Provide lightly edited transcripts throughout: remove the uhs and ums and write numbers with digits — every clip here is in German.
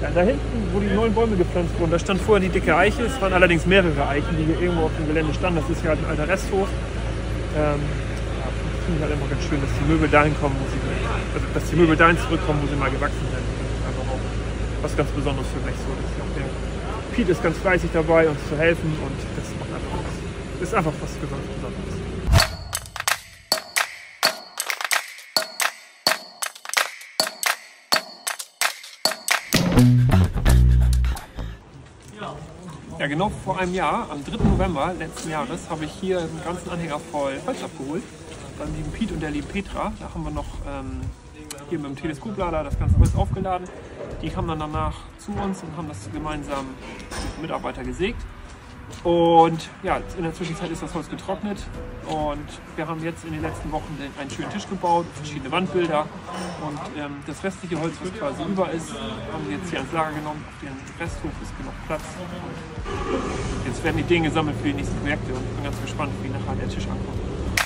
Ja, da hinten, wo die neuen Bäume gepflanzt wurden, da stand vorher die dicke Eiche. Es waren allerdings mehrere Eichen, die hier irgendwo auf dem Gelände standen. Das ist hier halt ein alter Resthof. Finde ich halt immer ganz schön, dass die Möbel dahin kommen, wo sie, also dass die Möbel dahin zurückkommen, wo sie mal gewachsen sind. Das ist einfach auch was ganz Besonderes für mich. So, der Piet ist ganz fleißig dabei, uns zu helfen, und das macht einfach was. Das ist einfach was Besonderes. Ja, genau vor einem Jahr, am 3. November letzten Jahres, habe ich hier einen ganzen Anhänger voll Holz abgeholt. Beim lieben Piet und der lieben Petra. Da haben wir noch hier mit dem Teleskoplader das ganze Holz aufgeladen. Die kamen dann danach zu uns und haben das gemeinsam mit Mitarbeiter gesägt. Und ja, in der Zwischenzeit ist das Holz getrocknet, und wir haben jetzt in den letzten Wochen einen schönen Tisch gebaut, verschiedene Wandbilder, und das restliche Holz, was quasi über ist, haben wir jetzt hier ans Lager genommen. Auf dem Resthof ist genug Platz. Und jetzt werden Ideen gesammelt für die nächsten Projekte, und ich bin ganz gespannt, wie nachher der Tisch ankommt.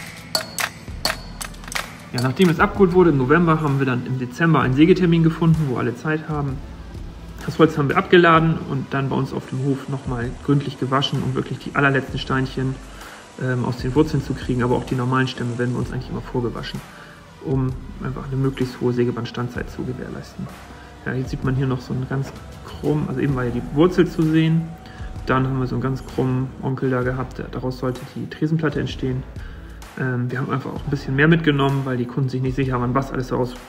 Ja, nachdem es abgeholt wurde im November, haben wir dann im Dezember einen Sägetermin gefunden, wo alle Zeit haben. Das Holz haben wir abgeladen und dann bei uns auf dem Hof nochmal gründlich gewaschen, um wirklich die allerletzten Steinchen aus den Wurzeln zu kriegen. Aber auch die normalen Stämme werden wir uns eigentlich immer vorgewaschen, um einfach eine möglichst hohe Sägebandstandzeit zu gewährleisten. Ja, jetzt sieht man hier noch so einen ganz krumm, also eben war ja die Wurzel zu sehen. Dann haben wir so einen ganz krummen Onkel da gehabt, daraus sollte die Tresenplatte entstehen. Wir haben einfach auch ein bisschen mehr mitgenommen, weil die Kunden sich nicht sicher waren, was alles daraus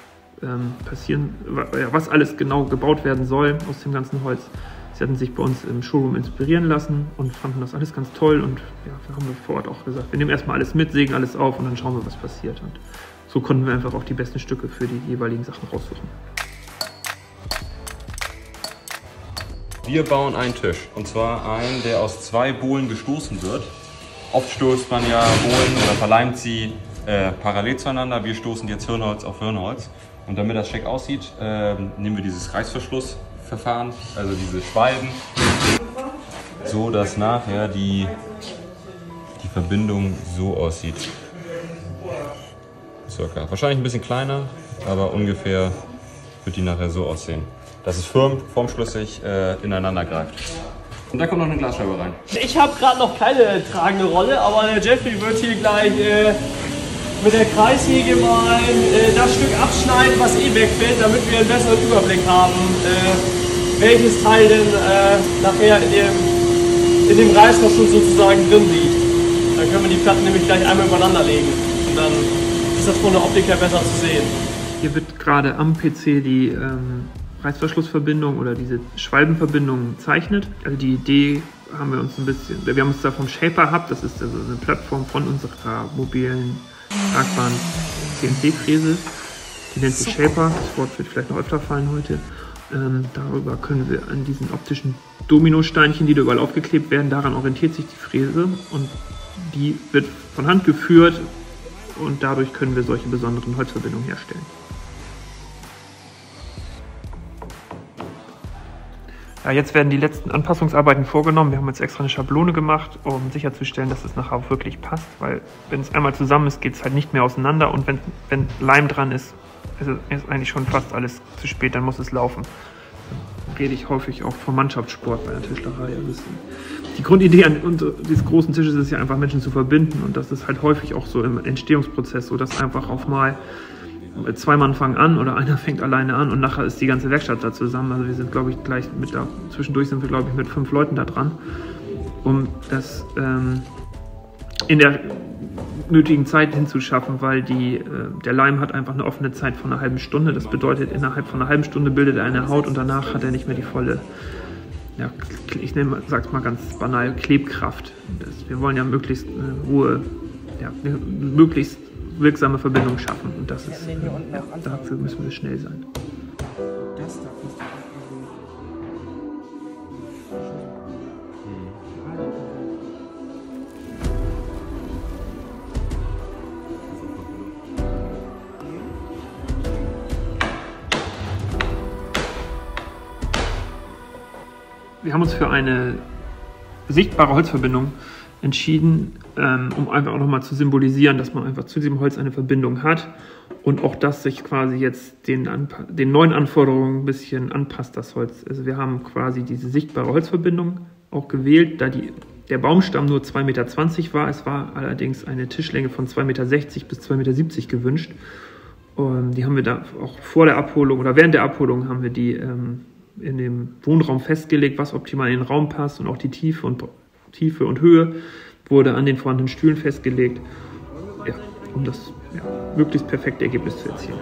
was alles genau gebaut werden soll aus dem ganzen Holz. Sie hatten sich bei uns im Showroom inspirieren lassen und fanden das alles ganz toll, und ja, wir haben vor Ort auch gesagt, wir nehmen erstmal alles mit, sägen alles auf und dann schauen wir, was passiert. Und so konnten wir einfach auch die besten Stücke für die jeweiligen Sachen raussuchen. Wir bauen einen Tisch, und zwar einen, der aus 2 Bohlen gestoßen wird. Oft stoßt man ja Bohlen oder verleimt sie parallel zueinander. Wir stoßen jetzt Hirnholz auf Hirnholz. Und damit das schick aussieht, nehmen wir dieses Reißverschlussverfahren, also diese Schwalben, so dass nachher die Verbindung so aussieht. Circa. Wahrscheinlich ein bisschen kleiner, aber ungefähr wird die nachher so aussehen, dass es formschlüssig ineinander greift. Und da kommt noch eine Glasscheibe rein. Ich habe gerade noch keine tragende Rolle, aber der Jeffrey wird hier gleich mit der Kreissäge mal das Stück abschneiden, was wegfällt, damit wir einen besseren Überblick haben, welches Teil denn nachher in dem Reißverschluss sozusagen drin liegt. Dann können wir die Platten nämlich gleich einmal übereinander legen, und dann ist das von der Optik her besser zu sehen. Hier wird gerade am PC die Reißverschlussverbindung oder diese Schwalbenverbindung gezeichnet. Also die Idee haben wir uns da vom Shaper Hub, das ist also eine Plattform von unserer mobilen tragbaren CNC-Fräse, die nennt sich Shaper, das Wort wird vielleicht noch öfter fallen heute. Darüber können wir an diesen optischen Dominosteinchen, die da überall aufgeklebt werden, daran orientiert sich die Fräse, und die wird von Hand geführt, und dadurch können wir solche besonderen Holzverbindungen herstellen. Ja, jetzt werden die letzten Anpassungsarbeiten vorgenommen. Wir haben jetzt extra eine Schablone gemacht, um sicherzustellen, dass es nachher auch wirklich passt, weil wenn es einmal zusammen ist, geht es halt nicht mehr auseinander, und wenn Leim dran ist, ist eigentlich schon fast alles zu spät, dann muss es laufen. Dann rede ich häufig auch vom Mannschaftssport bei der Tischlerei. Also die Grundidee dieses großen Tisches ist ja einfach, Menschen zu verbinden, und das ist halt häufig auch so im Entstehungsprozess so, dass einfach auch mal 2 Mann fangen an oder einer fängt alleine an, und nachher ist die ganze Werkstatt da zusammen. Also wir sind, glaube ich, gleich zwischendurch sind wir, glaube ich, mit 5 Leuten da dran, um das in der nötigen Zeit hinzuschaffen, weil der Leim hat einfach eine offene Zeit von einer halben Stunde. Das bedeutet, innerhalb von einer halben Stunde bildet er eine Haut, und danach hat er nicht mehr die volle, ja, ich sag's mal ganz banal, Klebkraft. Wir wollen ja möglichst hohe, ja, möglichst wirksame Verbindung schaffen, und das ist, dafür müssen wir schnell sein. Wir haben uns für eine sichtbare Holzverbindung entschieden, um einfach auch nochmal zu symbolisieren, dass man einfach zu diesem Holz eine Verbindung hat und auch das sich quasi jetzt den neuen Anforderungen ein bisschen anpasst, das Holz. Also wir haben quasi diese sichtbare Holzverbindung auch gewählt, da der Baumstamm nur 2,20 Meter war. Es war allerdings eine Tischlänge von 2,60 Meter bis 2,70 Meter gewünscht. Und die haben wir da auch vor der Abholung oder während der Abholung haben wir die in dem Wohnraum festgelegt, was optimal in den Raum passt, und auch die Tiefe und Höhe wurde an den vorhandenen Stühlen festgelegt, ja, um das möglichst perfekte Ergebnis zu erzielen.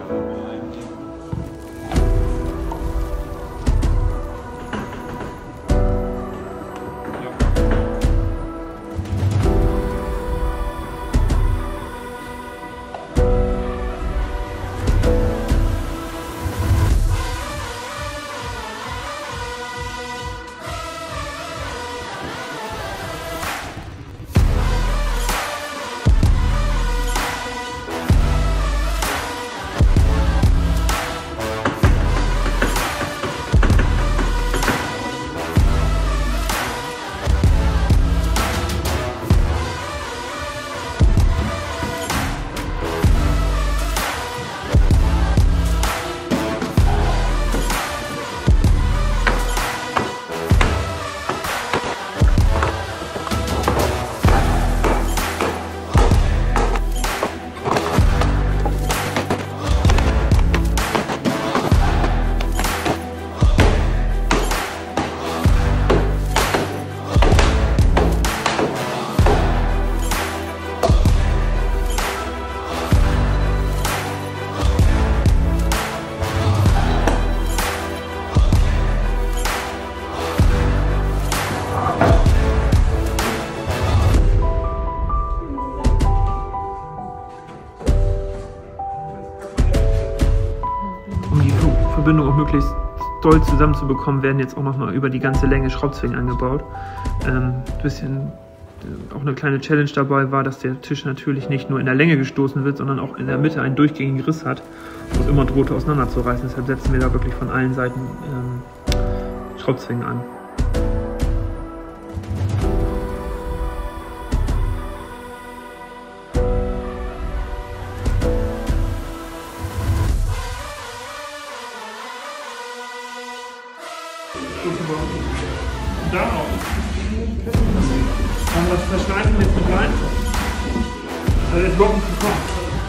Verbindung auch möglichst doll zusammenzubekommen, werden jetzt auch nochmal über die ganze Länge Schraubzwingen angebaut. Bisschen auch eine kleine Challenge dabei war, dass der Tisch natürlich nicht nur in der Länge gestoßen wird, sondern auch in der Mitte einen durchgängigen Riss hat, wo es immer drohte auseinanderzureißen. Deshalb setzen wir da wirklich von allen Seiten Schraubzwingen an. Und dann auch. Kann man das verschneiden jetzt mit rein? Also jetzt überhaupt nicht gekommen.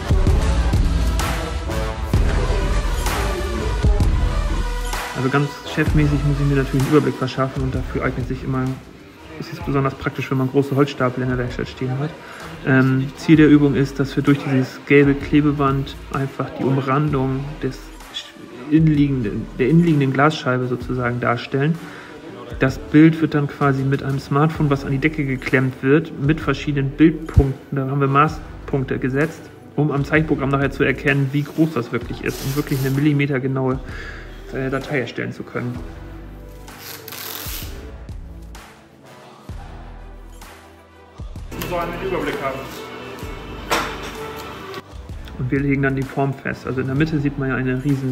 Also ganz chefmäßig muss ich mir natürlich einen Überblick verschaffen, und dafür eignet sich immer, ist es besonders praktisch, wenn man große Holzstapel in der Werkstatt stehen hat. Ziel der Übung ist, dass wir durch dieses gelbe Klebeband einfach die Umrandung der innenliegenden Glasscheibe sozusagen darstellen. Das Bild wird dann quasi mit einem Smartphone, was an die Decke geklemmt wird, mit verschiedenen Bildpunkten, da haben wir Maßpunkte gesetzt, um am Zeichenprogramm nachher zu erkennen, wie groß das wirklich ist, um wirklich eine millimetergenaue Datei erstellen zu können. So einen Überblick haben. Und wir legen dann die Form fest. Also in der Mitte sieht man ja eine riesen,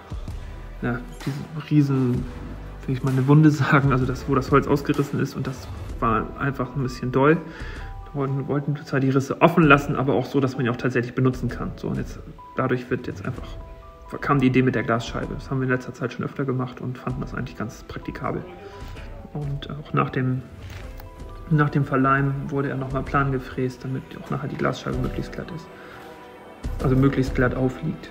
will ich mal eine Wunde sagen, also das, wo das Holz ausgerissen ist, und das war einfach ein bisschen doll. Wir wollten zwar die Risse offen lassen, aber auch so, dass man die auch tatsächlich benutzen kann. So, und jetzt, dadurch kam die Idee mit der Glasscheibe. Das haben wir in letzter Zeit schon öfter gemacht und fanden das eigentlich ganz praktikabel. Und auch nach dem Verleimen wurde er nochmal plan gefräst, damit auch nachher die Glasscheibe möglichst glatt ist. Also möglichst glatt aufliegt.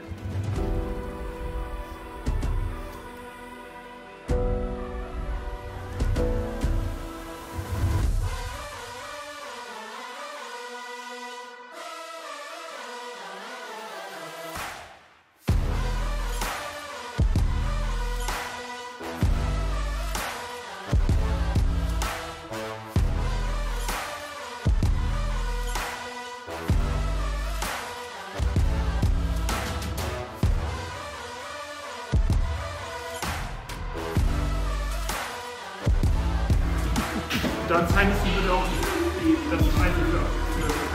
Dann zeigen Sie bitte auch das Einzel für das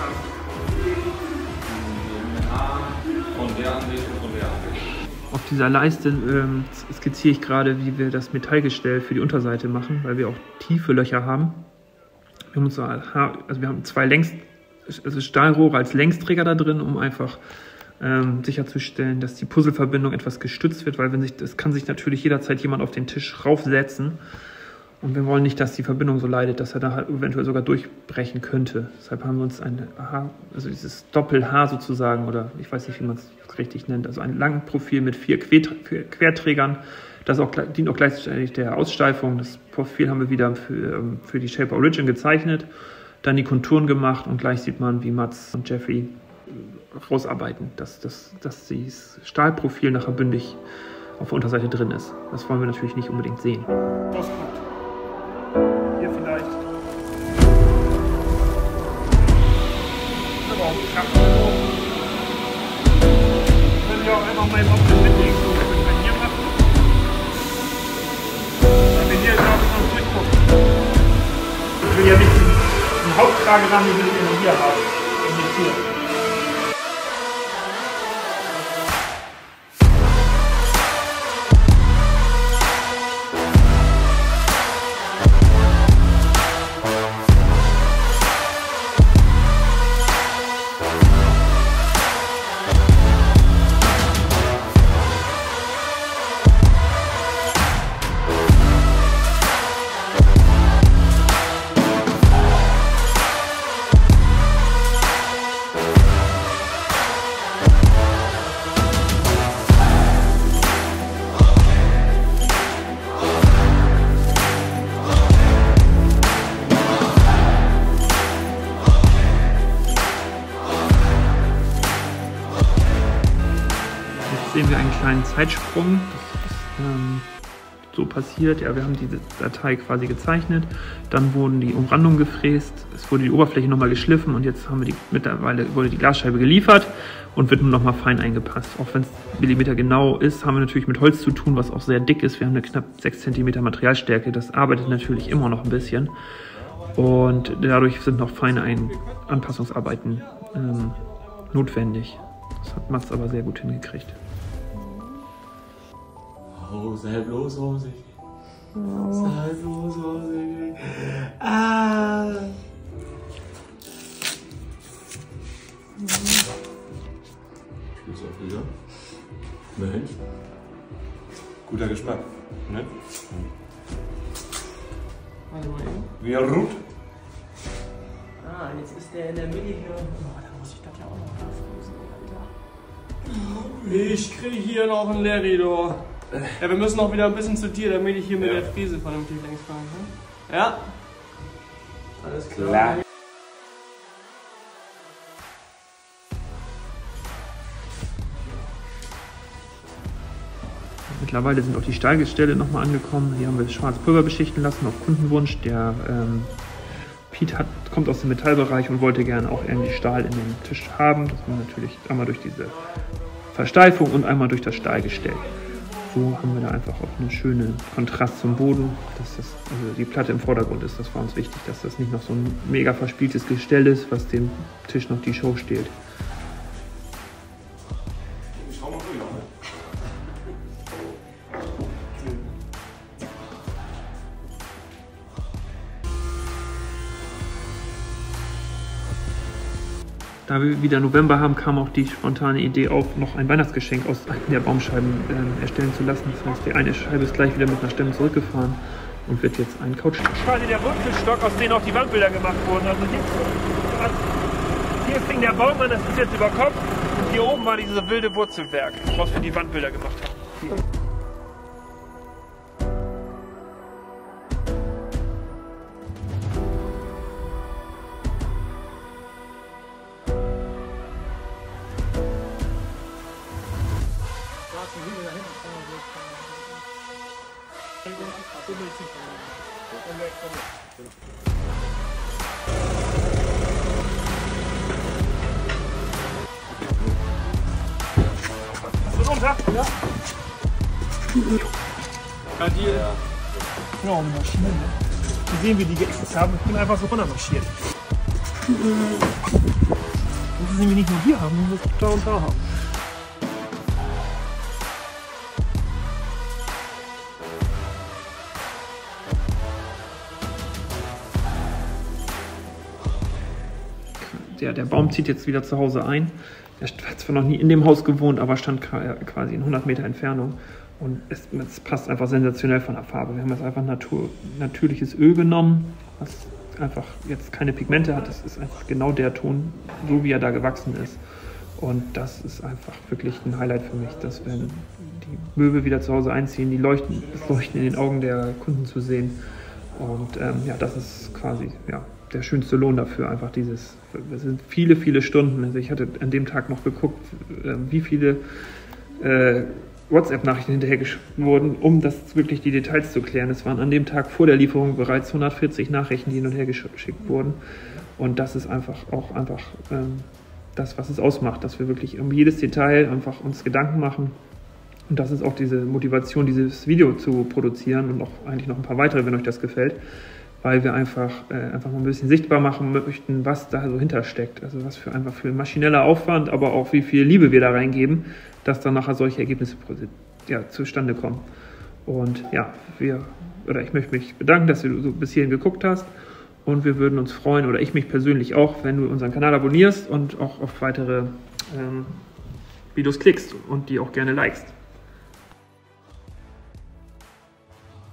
Von der Ansicht und von der Ansicht. Auf dieser Leiste skizziere ich gerade, wie wir das Metallgestell für die Unterseite machen, weil wir auch tiefe Löcher haben. Wir haben zwei Stahlrohre als Längsträger da drin, um einfach sicherzustellen, dass die Puzzleverbindung etwas gestützt wird, weil es kann sich natürlich jederzeit jemand auf den Tisch raufsetzen. Und wir wollen nicht, dass die Verbindung so leidet, dass er da halt eventuell sogar durchbrechen könnte. Deshalb haben wir uns dieses Doppel-H sozusagen, oder ich weiß nicht, wie man es richtig nennt, also ein Langprofil mit 4 Querträgern. Das dient auch gleichzeitig der Aussteifung. Das Profil haben wir wieder für die Shaper Origin gezeichnet, dann die Konturen gemacht und gleich sieht man, wie Mats und Jeffrey rausarbeiten, dass dieses Stahlprofil nachher bündig auf der Unterseite drin ist. Das wollen wir natürlich nicht unbedingt sehen. Hier vielleicht. Können wir auch einfach mal auf den mitnehmen, so können wir hier machen. Weil wir hier gerade noch durchgucken. Ich will ja nicht den Haupttragerahmen, den wir immer hier haben. Und nicht hier. Sehen wir einen kleinen Zeitsprung. Das ist so passiert. Ja, wir haben diese Datei quasi gezeichnet. Dann wurden die Umrandungen gefräst. Es wurde die Oberfläche nochmal geschliffen und jetzt haben wir mittlerweile wurde die Glasscheibe geliefert und wird nun nochmal fein eingepasst. Auch wenn es Millimeter genau ist, haben wir natürlich mit Holz zu tun, was auch sehr dick ist. Wir haben eine knapp 6 cm Materialstärke. Das arbeitet natürlich immer noch ein bisschen. Und dadurch sind noch feine Anpassungsarbeiten notwendig. Das hat Mats aber sehr gut hingekriegt. Oh, sei bloß vorsichtig. Sei bloß vorsichtig. Ah! Geht's auch wieder? Mensch. Guter Geschmack, ne? Warte mal eben. Wie er ruht. Ah, jetzt ist der in der Mitte hier. Oh, da muss ich das ja auch noch auflösen, Alter. Ich krieg hier noch einen Larry, du. Ja, wir müssen auch wieder ein bisschen zu dir, damit ich hier mit der Fräse vernünftig längs fahren kann. Ja. Alles klar. Mittlerweile sind auch die Stahlgestelle nochmal angekommen. Hier haben wir schwarz Pulver beschichten lassen auf Kundenwunsch. Der Pete kommt aus dem Metallbereich und wollte gerne auch irgendwie Stahl in den Tisch haben. Das war natürlich einmal durch diese Versteifung und einmal durch das Stahlgestell. So haben wir da einfach auch einen schönen Kontrast zum Boden, dass also die Platte im Vordergrund ist. Das war uns wichtig, dass das nicht noch so ein mega verspieltes Gestell ist, was dem Tisch noch die Show stiehlt. Da wir wieder November haben, kam auch die spontane Idee auf, noch ein Weihnachtsgeschenk aus der Baumscheiben erstellen zu lassen. Das heißt, die eine Scheibe ist gleich wieder mit einer Stemme zurückgefahren und wird jetzt ein Couchstock. Quasi der Wurzelstock, aus dem auch die Wandbilder gemacht wurden. Also hier fing der Baum an, das ist jetzt über Kopf. Und hier oben war dieses wilde Wurzelwerk, was wir die Wandbilder gemacht haben. Hier. Hast du runter? Ja. Bei dir? Ja, mit Maschinen. Wir sehen, wie die geäxt haben. Ich bin einfach so runtermarschiert. Wir müssen nämlich nicht nur hier haben, wir müssen es da und da haben. der Baum zieht jetzt wieder zu Hause ein. Er hat zwar noch nie in dem Haus gewohnt, aber stand quasi in 100 Meter Entfernung. Und es passt einfach sensationell von der Farbe. Wir haben jetzt einfach natürliches Öl genommen, was einfach jetzt keine Pigmente hat. Das ist einfach genau der Ton, so wie er da gewachsen ist. Und das ist einfach wirklich ein Highlight für mich, dass wenn die Möbel wieder zu Hause einziehen, das Leuchten in den Augen der Kunden zu sehen. Und ja, das ist quasi der schönste Lohn dafür. Einfach das sind viele, viele Stunden. Also ich hatte an dem Tag noch geguckt, wie viele WhatsApp-Nachrichten hinterhergeschickt wurden, um das wirklich die Details zu klären. Es waren an dem Tag vor der Lieferung bereits 140 Nachrichten, die hin und her geschickt wurden. Und das ist einfach das, was es ausmacht, dass wir wirklich um jedes Detail einfach uns Gedanken machen. Und das ist auch diese Motivation, dieses Video zu produzieren und auch eigentlich noch ein paar weitere, wenn euch das gefällt, weil wir einfach mal ein bisschen sichtbar machen möchten, was da so hintersteckt. Also was für maschineller Aufwand, aber auch wie viel Liebe wir da reingeben, dass dann nachher solche Ergebnisse zustande kommen. Und ja, ich möchte mich bedanken, dass du so bis hierhin geguckt hast. Und wir würden uns freuen, oder ich mich persönlich auch, wenn du unseren Kanal abonnierst und auch auf weitere Videos klickst und die auch gerne likest.